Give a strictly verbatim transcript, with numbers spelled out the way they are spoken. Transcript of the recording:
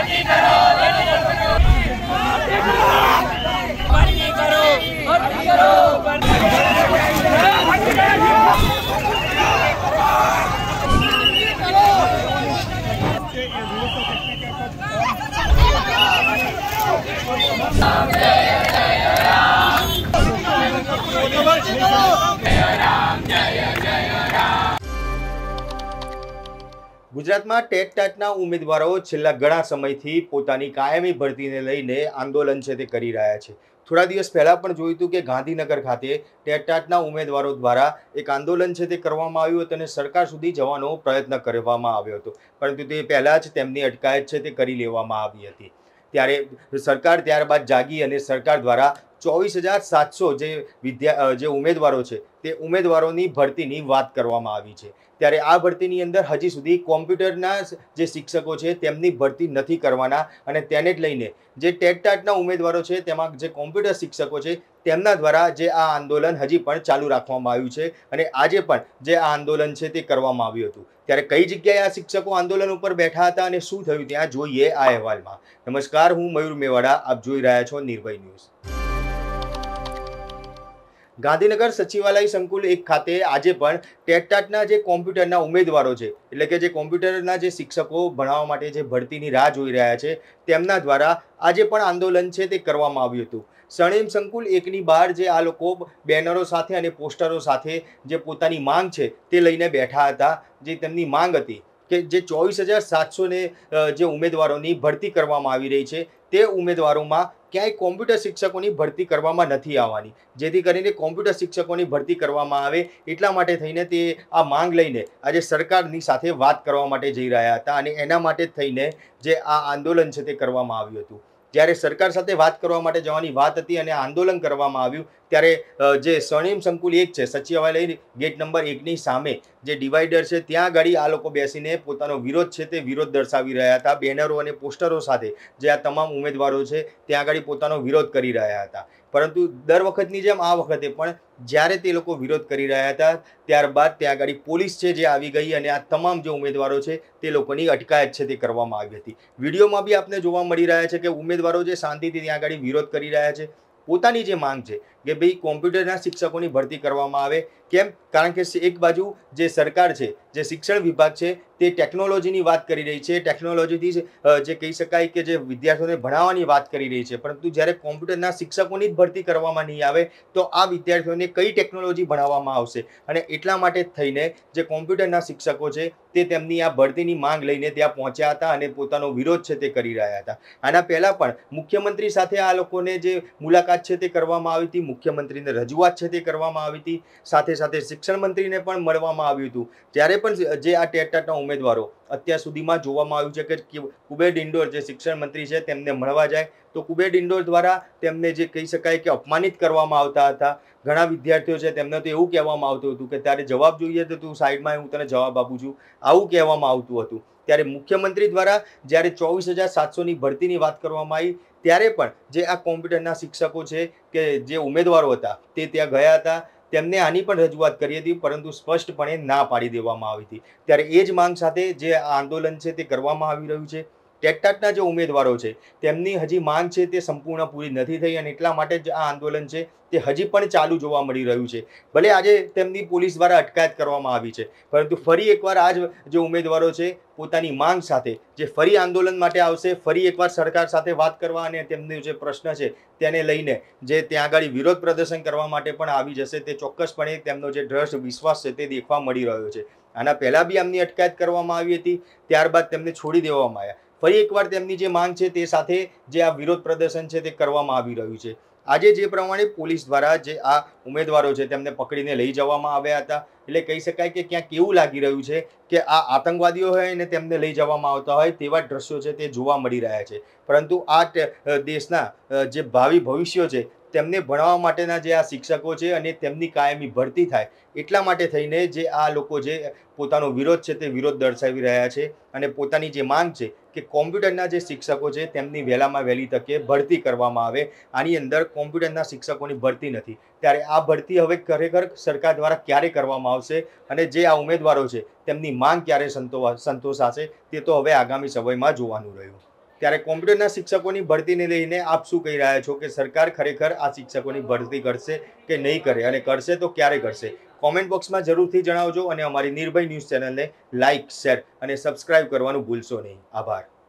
ગુજરાતમાં ટેટ ટાટના ઉમેદવારો છેલ્લા ઘણા સમયથી પોતાની કાયમી ભરતીને લઈને આંદોલન છે તે કરી રહ્યા છે। થોડા દિવસ પહેલા પણ જોયું હતું કે ગાંધીનગર ખાતે ટેટ ટાટના ઉમેદવારો દ્વારા એક આંદોલન છે તે કરવામાં આવ્યું હતું અને સરકાર સુધી જવાનો પ્રયત્ન કરવામાં આવ્યો હતો, પરંતુ તે પહેલાં જ તેમની અટકાયત છે તે કરી લેવામાં આવી હતી। ત્યારે સરકાર ત્યારબાદ જાગી અને સરકાર દ્વારા ચોવીસ હજાર સાતસો જે વિદ્યા જે ઉમેદવારો છે તે ઉમેદવારોની ભરતીની વાત કરવામાં આવી છે। ત્યારે આ ભરતીની અંદર હજી સુધી કોમ્પ્યુટરના જે શિક્ષકો છે તેમની ભરતી નથી કરવાના અને તેને જ લઈને જે ટેટ ટાટના ઉમેદવારો છે તેમાં જે કોમ્પ્યુટર શિક્ષકો છે તેમના દ્વારા જે આ આંદોલન હજી પણ ચાલુ રાખવામાં આવ્યું છે અને આજે પણ જે આ આંદોલન છે તે કરવામાં આવ્યું હતું। ત્યારે કઈ જગ્યાએ આ શિક્ષકો આંદોલન ઉપર બેઠા હતા અને શું થયું ત્યાં જોઈએ આ અહેવાલમાં। નમસ્કાર, હું મયુર મેવાડા, આપ જોઈ રહ્યા છો નિર્ભય ન્યૂઝ। ગાંધીનગર સચિવાલય સંકુલ એક ખાતે આજે પણ ટેટ ટાટના જે કોમ્પ્યુટરના ઉમેદવારો છે એટલે કે જે કોમ્પ્યુટરના જે શિક્ષકો ભણાવવા માટે જે ભરતીની રાહ જોઈ રહ્યા છે તેમના દ્વારા આજે પણ આંદોલન છે તે કરવામાં આવ્યું હતું। સ્વર્ણિમ સંકુલ એકની બહાર જે આ લોકો બેનરો સાથે અને પોસ્ટરો સાથે જે પોતાની માંગ છે તે લઈને બેઠા હતા। જે તેમની માંગ હતી કે જે ચોવીસ હજાર સાતસો ને જે ઉમેદવારોની ભરતી કરવામાં આવી રહી છે તે ઉમેદવારોમાં ક્યાંય કોમ્પ્યુટર શિક્ષકોની ભરતી કરવામાં નથી આવવાની, જેથી કરીને કોમ્પ્યુટર શિક્ષકોની ભરતી કરવામાં આવે એટલા માટે થઈને તે આ માંગ લઈને આજે સરકારની સાથે વાત કરવા માટે જઈ રહ્યા હતા અને એના માટે જ થઈને જે આ આંદોલન છે તે કરવામાં આવ્યું હતું। જ્યારે સરકાર સાથે વાત કરવા માટે જવાની વાત હતી અને આંદોલન કરવામાં આવ્યું ત્યારે જે સ્વર્ણિમ સંકુલ એક છે સચિવાલય ગેટ નંબર એકની સામે જે ડિવાઈડર છે ત્યાં આગળ આ લોકો બેસીને પોતાનો વિરોધ છે તે વિરોધ દર્શાવી રહ્યા હતા। બેનરો અને પોસ્ટરો સાથે જે આ તમામ ઉમેદવારો છે ત્યાં આગળ પોતાનો વિરોધ કરી રહ્યા હતા, પરંતુ દર વખતની જેમ આ વખતે પણ જ્યારે તે લોકો વિરોધ કરી રહ્યા હતા ત્યારબાદ ત્યાં આગળ પોલીસ છે જે આવી ગઈ અને આ તમામ જે ઉમેદવારો છે તે લોકોની અટકાયત છે તે કરવામાં આવી હતી। વિડીયોમાં બી આપને જોવા મળી રહ્યા છે કે ઉમેદવારો જે શાંતિથી ત્યાં આગળ વિરોધ કરી રહ્યા છે, પોતાની જે માંગ છે કે ભાઈ કોમ્પ્યુટરના શિક્ષકોની ભરતી કરવામાં આવે। કેમ? કારણ કે એક બાજુ જે સરકાર છે, જે શિક્ષણ વિભાગ છે તે ટેકનોલોજીની વાત કરી રહી છે, ટેકનોલોજીથી જે કહી શકાય કે જે વિદ્યાર્થીઓને ભણાવવાની વાત કરી રહી છે, પરંતુ જ્યારે કોમ્પ્યુટરના શિક્ષકોની જ ભરતી કરવામાં નહીં આવે તો આ વિદ્યાર્થીઓને કઈ ટેકનોલોજી ભણાવવામાં આવશે? અને એટલા માટે થઈને જે કોમ્પ્યુટરના શિક્ષકો છે તે તેમની આ ભરતીની માંગ લઈને ત્યાં પહોંચ્યા હતા અને પોતાનો વિરોધ છે તે કરી રહ્યા હતા। આના પહેલાં પણ મુખ્યમંત્રી સાથે આ લોકોને જે મુલાકાત છે તે કરવામાં આવી હતી, મુખ્યમંત્રીને રજૂઆત છે તે કરવામાં આવી હતી, સાથે સાથે શિક્ષણ મંત્રીને પણ મળવામાં આવ્યું હતું। ત્યારે પણ જે આ ટેટ ટાટના ઉમેદવારો અત્યાર સુધીમાં જોવામાં આવ્યું છે કે કુબેર ડિંડોર જે શિક્ષણ મંત્રી છે તેમને મળવા જાય તો કુબેર ડિંડોર દ્વારા તેમને જે કહી શકાય કે અપમાનિત કરવામાં આવતા હતા। ઘણા વિદ્યાર્થીઓ છે તેમને તો એવું કહેવામાં આવતું હતું કે તારે જવાબ જોઈએ તો તું સાઈડમાં હું તને જવાબ આપું છું, આવું કહેવામાં આવતું હતું। ત્યારે મુખ્યમંત્રી દ્વારા જ્યારે ચોવીસ હજાર સાતસોની ભરતીની વાત કરવામાં આવી ત્યારે પણ જે આ કોમ્પ્યુટરના શિક્ષકો છે કે જે ઉમેદવારો હતા તે ત્યાં ગયા હતા, તેમને આની પણ રજૂઆત કરી હતી, પરંતુ સ્પષ્ટપણે ના પાડી દેવામાં આવી હતી। ત્યારે એ જ માંગ સાથે જે આ આંદોલન છે તે કરવામાં આવી રહ્યું છે। ટેટ ટાટના જે ઉમેદવારો છે તેમની હજી માંગ છે તે સંપૂર્ણ પૂરી નથી થઈ અને એટલા માટે જ આ આંદોલન છે તે હજી પણ ચાલુ જોવા મળી રહ્યું છે। ભલે આજે તેમની પોલીસ દ્વારા અટકાયત કરવામાં આવી છે, પરંતુ ફરી એકવાર આ જે ઉમેદવારો છે પોતાની માંગ સાથે જે ફરી આંદોલન માટે આવશે, ફરી એકવાર સરકાર સાથે વાત કરવા અને તેમનો જે પ્રશ્ન છે તેને લઈને જે ત્યાં આગળ વિરોધ પ્રદર્શન કરવા માટે પણ આવી જશે, તે ચોક્કસપણે તેમનો જે દ્રઢ વિશ્વાસ છે તે દેખવા મળી રહ્યો છે। આના પહેલાં બી એમની અટકાયત કરવામાં આવી હતી, ત્યારબાદ તેમને છોડી દેવામાં આવ્યા। ફરી એકવાર તેમની જે માંગ છે તે સાથે જે આ વિરોધ પ્રદર્શન છે તે કરવામાં આવી રહ્યું છે। આજે જે પ્રમાણે પોલીસ દ્વારા જે આ ઉમેદવારો છે તેમને પકડીને લઈ જવામાં આવ્યા હતા, એટલે કહી શકાય કે ક્યાંક એવું લાગી રહ્યું છે કે આ આતંકવાદીઓ હોય અને તેમને લઈ જવામાં આવતા હોય તેવા દ્રશ્યો છે તે જોવા મળી રહ્યા છે। પરંતુ આ દેશના જે ભાવિ ભવિષ્યો છે તેમને ભણવા માટેના જે આ શિક્ષકો છે અને તેમની કાયમી ભરતી થાય એટલા માટે થઈને જે આ લોકો જે પોતાનો વિરોધ છે તે વિરોધ દર્શાવી રહ્યા છે અને પોતાની જે માંગ છે કે કોમ્પ્યુટરના જે શિક્ષકો છે તેમની વહેલામાં વહેલી તકે ભરતી કરવામાં આવે। આની અંદર કોમ્પ્યુટરના શિક્ષકોની ભરતી નથી, ત્યારે આ ભરતી હવે ખરેખર સરકાર દ્વારા ક્યારે કરવામાં આવશે અને જે આ ઉમેદવારો છે તેમની માંગ ક્યારે સંતોષાશે તે તો હવે આગામી સમયમાં જોવાનું રહ્યું। ત્યારે કોમ્પ્યુટરના શિક્ષકોની ભરતીને લઈને આપ શું કહી રહ્યા છો કે સરકાર ખરેખર આ શિક્ષકોની ભરતી કરશે કે નહીં કરે, અને કરશે તો ક્યારે કરશે? કોમેન્ટ બોક્સમાં જરૂરથી જણાવજો અને અમારી નિર્ભય ન્યૂઝ ચેનલને લાઇક, શેર અને સબસ્ક્રાઇબ કરવાનું ભૂલશો નહીં. આભાર.